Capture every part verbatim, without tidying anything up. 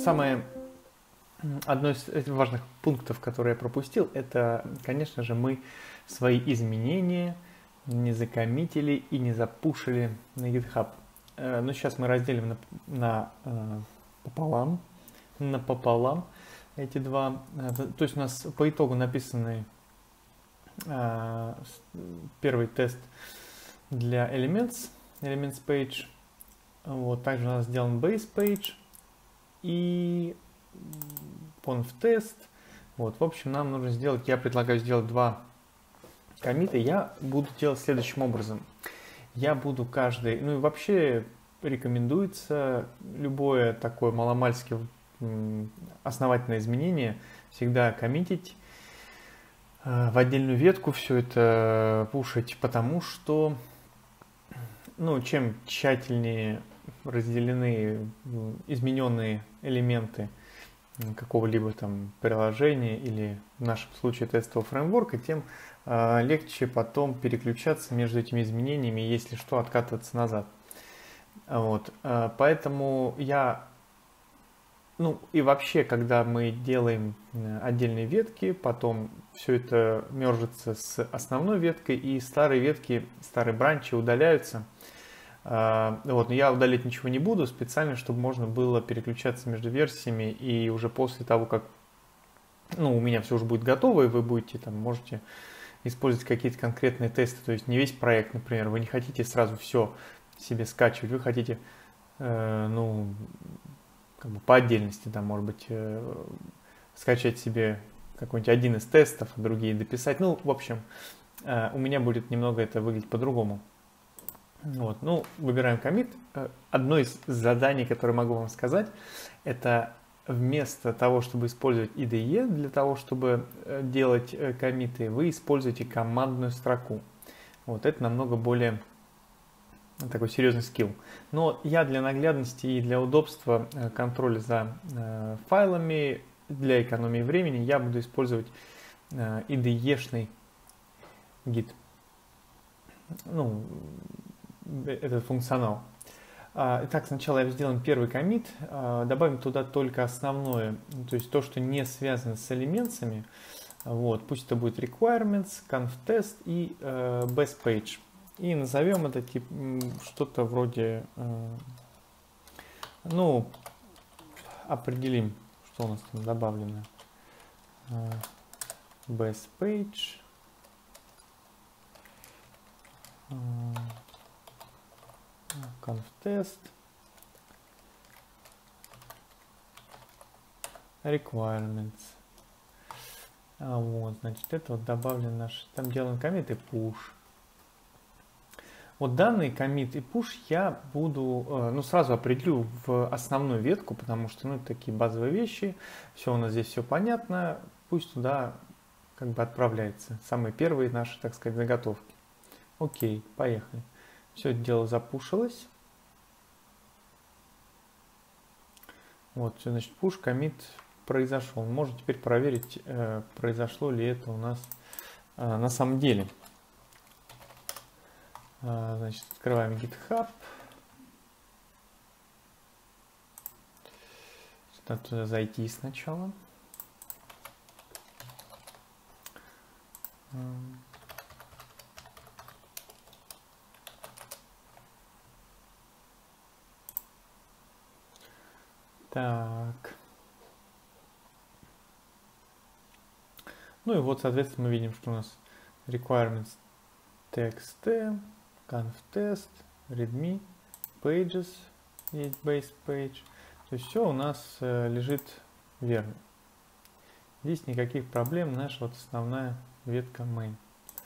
самое, одно из важных пунктов, которые я пропустил, это, конечно же, мы свои изменения не закоммитили и не запушили на GitHub. Но сейчас мы разделим на, на пополам, напополам эти два. То есть у нас по итогу написаны первый тест для Elements, Elements Page. Вот, также у нас сделан Base Page и conf тест. Вот, в общем, нам нужно сделать, я предлагаю сделать два коммита. Я буду делать следующим образом. Я буду каждый, ну и вообще рекомендуется любое такое маломальски основательное изменение всегда коммитить в отдельную ветку, все это пушить, потому что, ну, чем тщательнее разделены измененные элементы какого-либо там приложения или в нашем случае тестового фреймворка, тем э, легче потом переключаться между этими изменениями, если что, откатываться назад. Вот, э, поэтому я, ну и вообще, когда мы делаем отдельные ветки, потом все это мержится с основной веткой, и старые ветки, старые бранчи удаляются. Вот, но я удалить ничего не буду, специально, чтобы можно было переключаться между версиями, и уже после того, как, ну, у меня все уже будет готово, и вы будете, там, можете использовать какие-то конкретные тесты, то есть не весь проект, например, вы не хотите сразу все себе скачивать, вы хотите, э, ну, как бы по отдельности, там, может быть, э, скачать себе какой-нибудь один из тестов, а другие дописать, ну, в общем, э, у меня будет немного это выглядеть по-другому. Вот, ну, выбираем коммит. Одно из заданий, которое могу вам сказать, это вместо того, чтобы использовать ай ди и для того, чтобы делать коммиты, вы используете командную строку. Вот, это намного более такой серьезный скилл. Но я для наглядности и для удобства контроля за файлами, для экономии времени, я буду использовать ай ди и-шный гид. Ну, этот функционал. Итак, сначала я сделаем первый коммит, добавим туда только основное, то есть то, что не связано с элементами. Вот, пусть это будет requirements, conf test и uh, base page. И назовем это тип что-то вроде, uh, ну, определим, что у нас там добавлено. Uh, base page. Uh, conf test, requirements. А вот, значит, это вот добавлен наш, там делаем commit и push. Вот данный commit и push я буду, ну, сразу определю в основную ветку, потому что, ну, это такие базовые вещи, все у нас здесь все понятно, пусть туда как бы отправляется. Самые первые наши, так сказать, заготовки. Окей, поехали. Все это дело запушилось. Вот, все, значит, push, commit произошел. Можно теперь проверить, э, произошло ли это у нас э, на самом деле. Э, значит, открываем GitHub. Надо туда зайти сначала. Так. Ну и вот, соответственно, мы видим, что у нас requirements txt, conf test, readme, pages, есть base page. То есть все у нас э, лежит верно. Здесь никаких проблем, наша вот основная ветка main.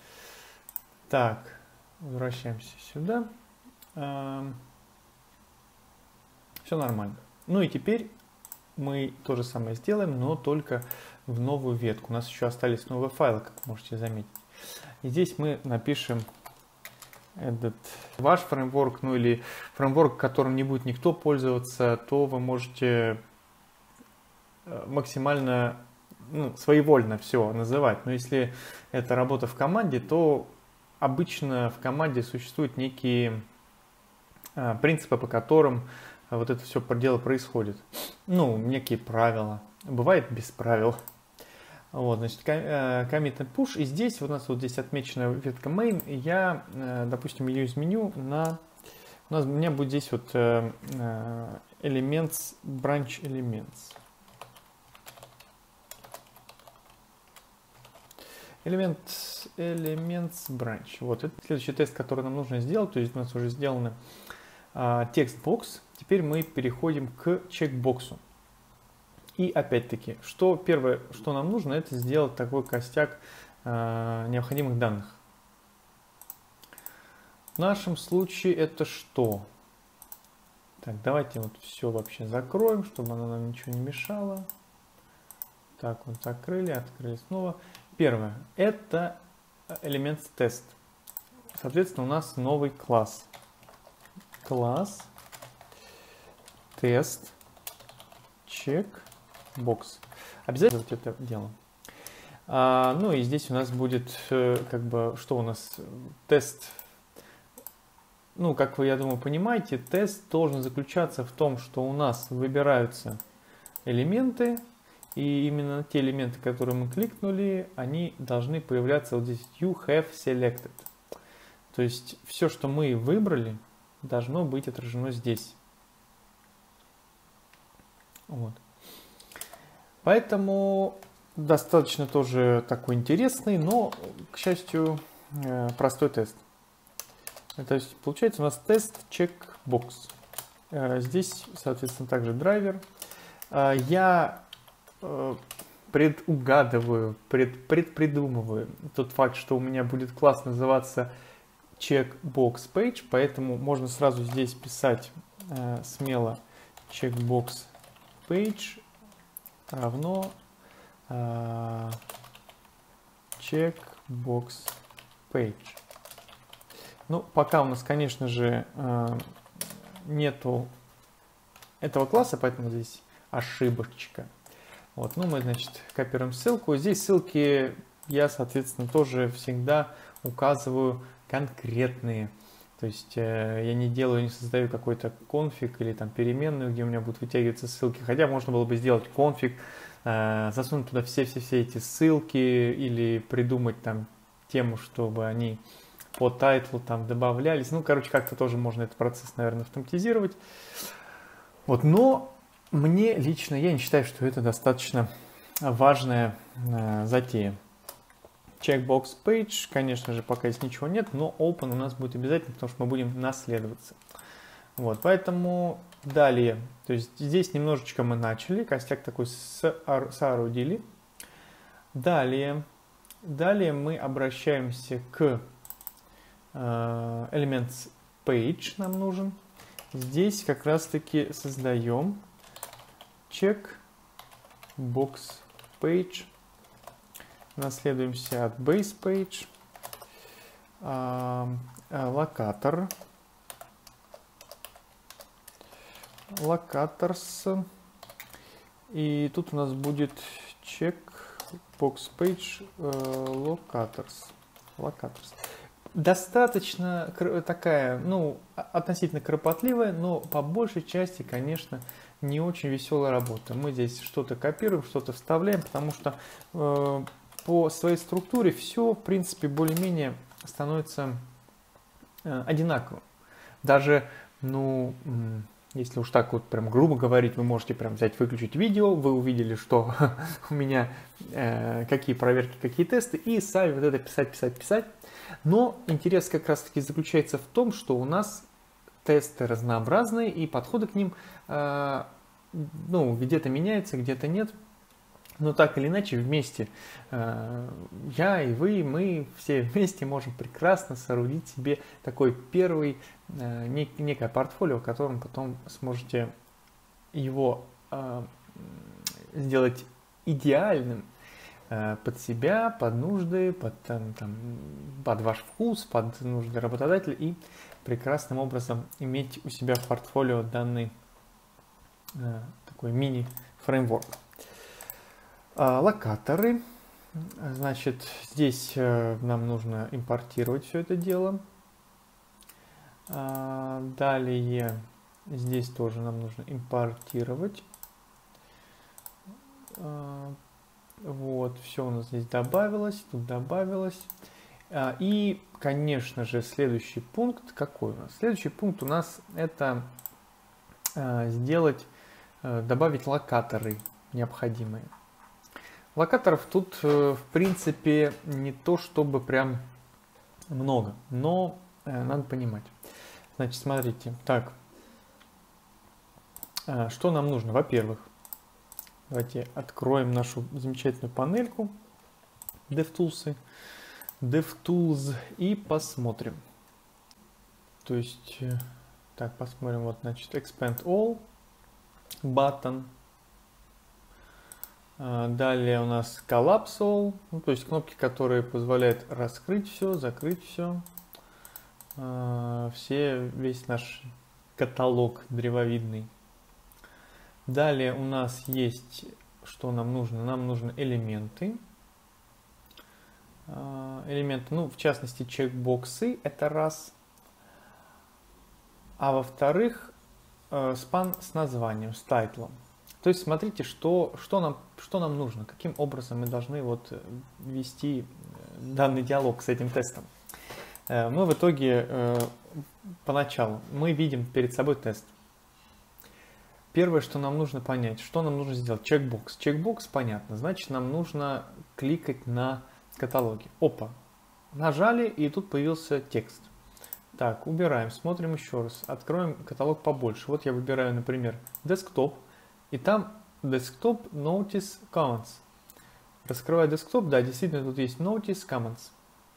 Так, возвращаемся сюда. Э, все нормально. Ну и теперь мы то же самое сделаем, но только в новую ветку. У нас еще остались новые файлы, как можете заметить. И здесь мы напишем этот ваш фреймворк, ну или фреймворк, которым не будет никто пользоваться, то вы можете максимально, ну, своевольно все называть. Но если это работа в команде, то обычно в команде существуют некие принципы, по которым вот это все дело происходит. Ну, некие правила. Бывает без правил. Вот, значит, commit and push. И здесь у нас вот здесь отмечена ветка main. И я, допустим, ее изменю на... У нас у меня будет здесь вот elements, branch elements. Элемент, elements branch. Вот это следующий тест, который нам нужно сделать. То есть у нас уже сделаны а, текст-бокс. Теперь мы переходим к чекбоксу. И опять-таки, что первое, что нам нужно, это сделать такой костяк а, необходимых данных. В нашем случае это что? Так, давайте вот все вообще закроем, чтобы оно нам ничего не мешало. Так, вот закрыли, открыли снова. Первое, это элемент тест. Соответственно, у нас новый класс. Класс тест чекбокс. Обязательно вот это делаем. А, ну и здесь у нас будет, как бы, что у нас тест. Ну, как вы, я думаю, понимаете, тест должен заключаться в том, что у нас выбираются элементы. И именно те элементы, которые мы кликнули, они должны появляться вот здесь you have selected. То есть все, что мы выбрали, должно быть отражено здесь. Вот. Поэтому достаточно тоже такой интересный, но, к счастью, простой тест. То есть получается у нас тест checkbox. Здесь, соответственно, также драйвер. Я предугадываю, пред, предпридумываю тот факт, что у меня будет класс называться checkbox page, поэтому можно сразу здесь писать э, смело checkbox page равно э, checkbox page. Ну, пока у нас, конечно же, э, нету этого класса, поэтому здесь ошибочка. Вот, ну, мы, значит, копируем ссылку. Здесь ссылки я, соответственно, тоже всегда указываю конкретные. То есть э, я не делаю, не создаю какой-то конфиг или там переменную, где у меня будут вытягиваться ссылки. Хотя можно было бы сделать конфиг, э, засунуть туда все-все-все эти ссылки или придумать там тему, чтобы они по тайтлу там добавлялись. Ну, короче, как-то тоже можно этот процесс, наверное, автоматизировать. Вот, но мне лично, я не считаю, что это достаточно важная э, затея. Checkbox page, конечно же, пока здесь ничего нет, но open у нас будет обязательно, потому что мы будем наследоваться. Вот, поэтому далее, то есть здесь немножечко мы начали, костяк такой соорудили. Далее, далее мы обращаемся к э, elements page, нам нужен. Здесь как раз-таки создаем checkbox page. Наследуемся от base page. А, а, локатор. Locators. И тут у нас будет checkbox page locators. Locators. Достаточно такая, ну, относительно кропотливая, но по большей части, конечно, не очень веселая работа. Мы здесь что-то копируем, что-то вставляем, потому что э, по своей структуре все, в принципе, более-менее становится э, одинаковым. Даже, ну, если уж так вот прям грубо говорить, вы можете прям взять, выключить видео, вы увидели, что у меня э, какие проверки, какие тесты, и сами вот это писать, писать, писать. Но интерес как раз-таки заключается в том, что у нас тесты разнообразные, и подходы к ним, э, ну, где-то меняются, где-то нет. Но так или иначе вместе, э, я и вы, мы все вместе можем прекрасно соорудить себе такой первый, э, нек, некое портфолио, в котором потом сможете его э, сделать идеальным э, под себя, под нужды, под, там, там, под ваш вкус, под нужды работодателя и прекрасным образом иметь у себя в портфолио данный э, такой мини-фреймворк. Локаторы. Значит, здесь нам нужно импортировать все это дело. Далее Здесь тоже нам нужно импортировать. Вот, все у нас здесь добавилось, тут добавилось. И, конечно же, следующий пункт какой у нас? Следующий пункт у нас это сделать, добавить локаторы необходимые. Локаторов тут, в принципе, не то чтобы прям много, но надо понимать. Значит, смотрите, так, что нам нужно? Во-первых, давайте откроем нашу замечательную панельку DevTools, DevTools и посмотрим. То есть, так, посмотрим, вот, значит, Expand All, button. Далее у нас Collapse All, ну, то есть кнопки, которые позволяют раскрыть все, закрыть все. Все, весь наш каталог древовидный. Далее у нас есть, что нам нужно? Нам нужны элементы. Элементы, ну, в частности, чекбоксы, это раз. А во-вторых, спан с названием, с тайтлом. То есть смотрите, что, что, нам, что нам нужно, каким образом мы должны вот вести данный диалог с этим тестом. Мы в итоге, поначалу, мы видим перед собой тест. Первое, что нам нужно понять, что нам нужно сделать? Чекбокс. Чекбокс, понятно, значит, нам нужно кликать на каталоги. Опа, нажали, и тут появился текст. Так, убираем, смотрим еще раз, откроем каталог побольше. Вот я выбираю, например, Desktop, и там Desktop Notice Comments. Раскрываю Desktop, да, действительно, тут есть Notice Comments.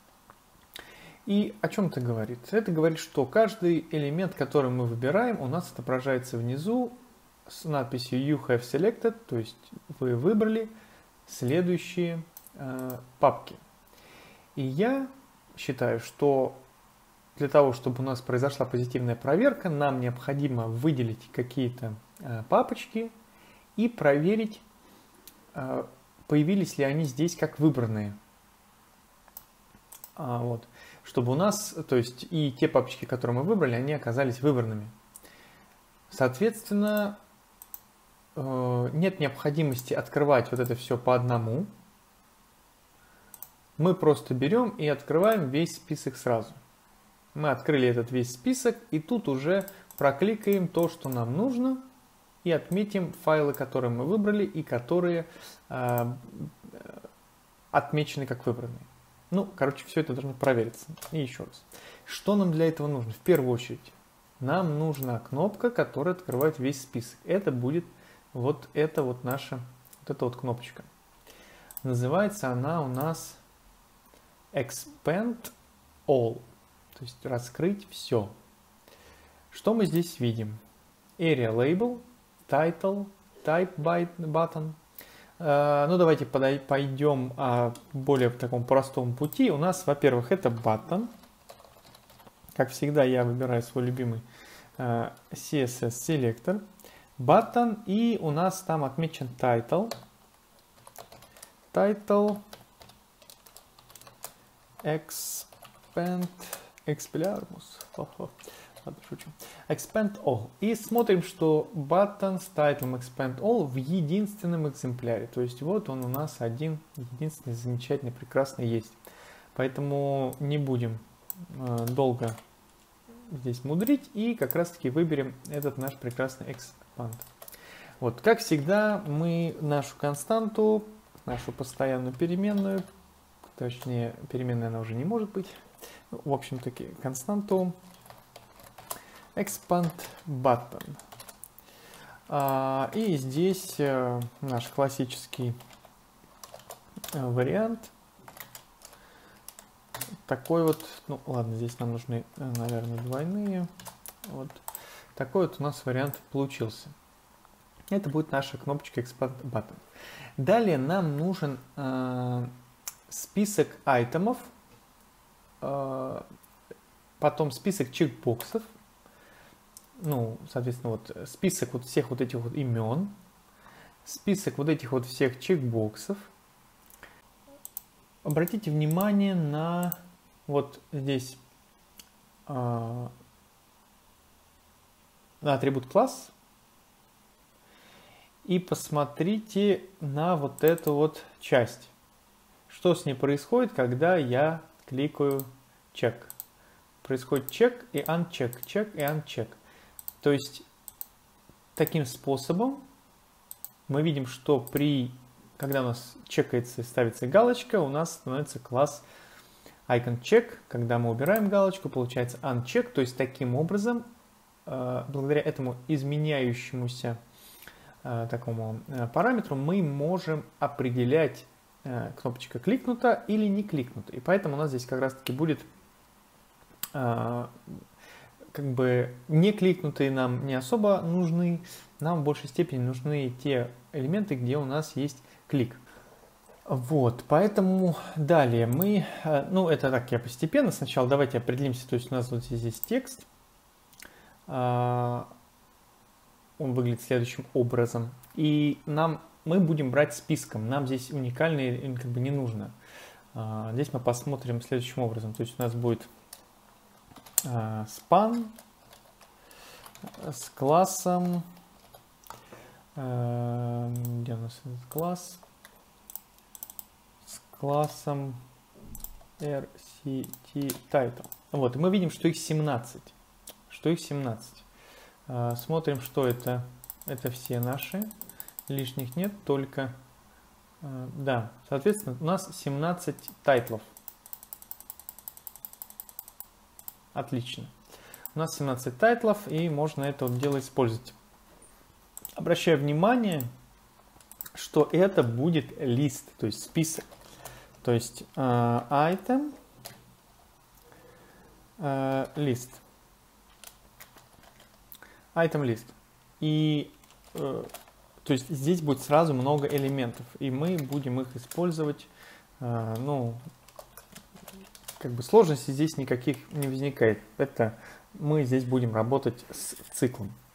И о чем это говорит? Это говорит, что каждый элемент, который мы выбираем, у нас отображается внизу с надписью You have selected, то есть вы выбрали следующие э, папки. И я считаю, что для того, чтобы у нас произошла позитивная проверка, нам необходимо выделить какие-то э, папочки и проверить, э, появились ли они здесь как выбранные. А, вот. Чтобы у нас, то есть и те папочки, которые мы выбрали, они оказались выбранными. Соответственно, нет необходимости открывать вот это все по одному. Мы просто берем и открываем весь список сразу. Мы открыли этот весь список, и тут уже прокликаем то, что нам нужно, и отметим файлы, которые мы выбрали и которые э, отмечены как выбранные. Ну, короче, все это должно провериться. И еще раз. Что нам для этого нужно? В первую очередь, нам нужна кнопка, которая открывает весь список. Это будет вот эта вот наша, вот эта вот кнопочка. Называется она у нас Expand All. То есть раскрыть все. Что мы здесь видим? Area Label, Title, Type Button. Ну, давайте пойдем более в таком простом пути. У нас, во-первых, это button. Как всегда, я выбираю свой любимый си эс эс селектор. Button, и у нас там отмечен title. Title Expand Expelliarmus. Ладно, шучу. Expand All. И смотрим, что button с title Expand All в единственном экземпляре. То есть вот он у нас один, единственный, замечательный, прекрасный есть. Поэтому не будем э, долго здесь мудрить и как раз таки выберем этот наш прекрасный Expand. Вот, как всегда, мы нашу константу, нашу постоянную переменную, точнее, переменная она уже не может быть, ну, в общем-таки, константу Expand Button. А, и здесь а, наш классический а, вариант. Такой вот, ну ладно, здесь нам нужны, наверное, двойные. Вот такой вот у нас вариант получился. Это будет наша кнопочка Expand Button. Далее нам нужен а, список айтемов, а, потом список чекбоксов. Ну, соответственно, вот список вот всех вот этих вот имен, список вот этих вот всех чекбоксов. Обратите внимание на вот здесь, а, на атрибут класс и посмотрите на вот эту вот часть. Что с ней происходит, когда я кликаю чек? Происходит чек и uncheck, чек и uncheck. То есть таким способом мы видим, что при, когда у нас чекается и ставится галочка, у нас становится класс IconCheck. Когда мы убираем галочку, получается uncheck. То есть таким образом, благодаря этому изменяющемуся такому параметру, мы можем определять, кнопочка кликнута или не кликнута. И поэтому у нас здесь как раз таки будет как бы не кликнутые нам не особо нужны, нам в большей степени нужны те элементы, где у нас есть клик. Вот, поэтому далее мы, ну это так я постепенно, сначала давайте определимся, то есть у нас вот здесь текст, он выглядит следующим образом, и нам, мы будем брать списком, нам здесь уникальный как бы не нужно. Здесь мы посмотрим следующим образом, то есть у нас будет span с классом, где у нас этот класс, с классом rct_title. Вот, и мы видим, что их семнадцать, что их семнадцать. Смотрим, что это, это все наши, лишних нет, только, да, соответственно, у нас семнадцать тайтлов. Отлично. У нас семнадцать тайтлов, и можно это вот дело использовать. Обращаю внимание, что это будет лист, то есть список. То есть uh, item, uh, list. Item list. И uh, то есть здесь будет сразу много элементов, и мы будем их использовать, uh, ну, как бы сложностей здесь никаких не возникает. Это мы здесь будем работать с циклом.